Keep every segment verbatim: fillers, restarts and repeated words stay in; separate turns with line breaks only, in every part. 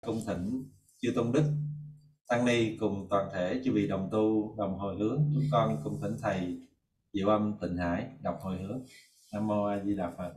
cung thỉnh chư tôn đức tăng ni cùng toàn thể chư vị đồng tu đồng hồi hướng. Chúng con cùng thỉnh thầy Diệu Âm Tịnh Hải đọc hồi hướng. Nam mô A Di Đà Phật.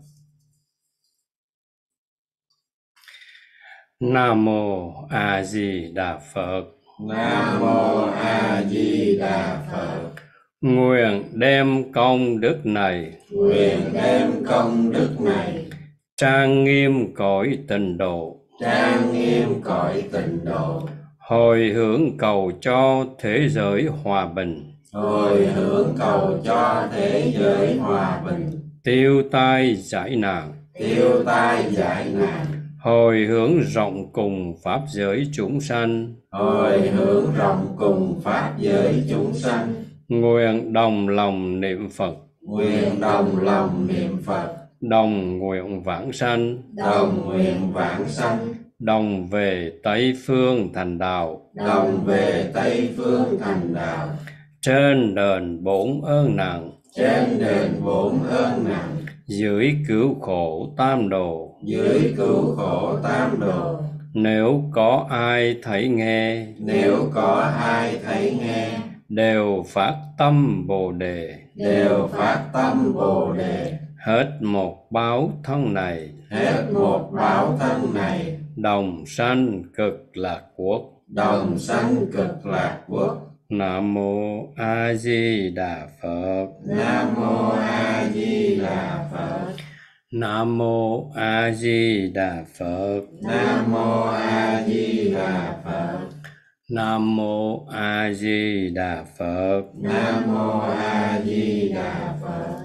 Nam mô A Di Đà Phật.
Nam mô A Di Đà Phật.
Nguyện đem công đức này,
Nguyện đem công đức này
trang nghiêm cõi tịnh độ,
trang nghiêm cõi tịnh độ,
hồi hướng cầu cho thế giới hòa bình,
hồi hướng cầu cho thế giới hòa bình,
tiêu tai giải nạn,
tiêu tai giải nạn,
hồi hướng rộng cùng pháp giới chúng sanh,
hồi hướng rộng cùng pháp giới chúng sanh.
Nguyện đồng lòng niệm Phật,
Nguyện đồng lòng niệm Phật,
đồng nguyện vãng sanh,
đồng nguyện vãng sanh,
đồng về Tây phương thành đạo,
đồng về Tây phương thành đạo,
trên đền bốn ơn nặng,
trên đền bốn ơn nặng,
dưới cứu khổ tam đồ,
dưới cứu khổ tam đồ.
Nếu có ai thấy nghe,
Nếu có ai thấy nghe,
đều phát tâm Bồ Đề,
đều phát tâm Bồ Đề,
hết một báo thân này,
hết một báo thân này,
đồng sanh cực lạc quốc.
đồng sanh cực lạc quốc.
Nam mô A Di Đà Phật.
Nam mô A Di Đà Phật.
Nam mô A Di Đà Phật.
Nam mô A Di Đà Phật.
Nam mô A Di Đà Phật.
Nam mô A Di Đà Phật.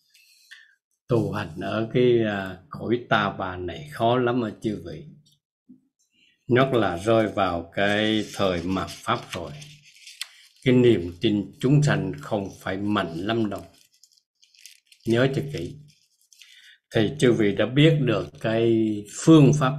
Tu hành ở cái uh, cõi ta bà này khó lắm mà chư vị. Nhất là rơi vào cái thời mạt pháp rồi, cái niềm tin chúng sanh không phải mạnh lắm đâu. Nhớ cho kỹ. Thì chư vị đã biết được cái phương pháp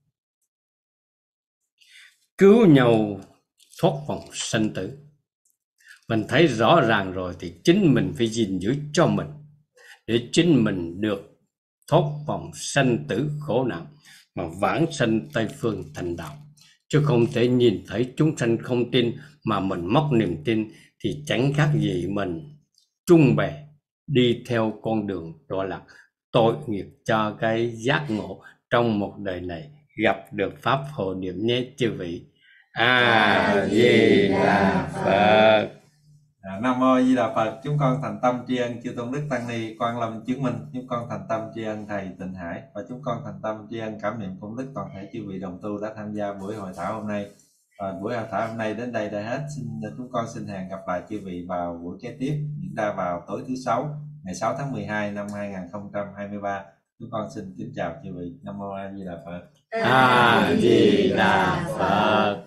cứu nhau thoát vòng sanh tử. Mình thấy rõ ràng rồi thì chính mình phải gìn giữ cho mình, để chính mình được thoát vòng sanh tử khổ nạn mà vãng sanh Tây phương thành đạo. Chứ không thể nhìn thấy chúng sanh không tin mà mình mất niềm tin, thì chẳng khác gì mình trung bè đi theo con đường đọa lạc, tội nghiệp cho cái giác ngộ trong một đời này gặp được pháp hộ niệm nhé chư vị. A Di Đà Phật.
À, Nam mô A Di Đà Phật. Chúng con thành tâm tri ân chư tôn đức tăng ni Quan Lâm chứng minh. Chúng con thành tâm tri ân thầy Tịnh Hải, và chúng con thành tâm tri ân cảm niệm công đức toàn thể chư vị đồng tu đã tham gia buổi hội thảo hôm nay. Và buổi hội thảo hôm nay đến đây đã hết. Xin chúng con xin hẹn gặp lại chư vị vào buổi kế tiếp diễn ra vào tối thứ sáu ngày sáu tháng mười hai năm hai nghìn không trăm hai mươi ba. Chúng con xin kính chào chư vị. Nam mô A Di Đà Phật.
A Di Đà Phật.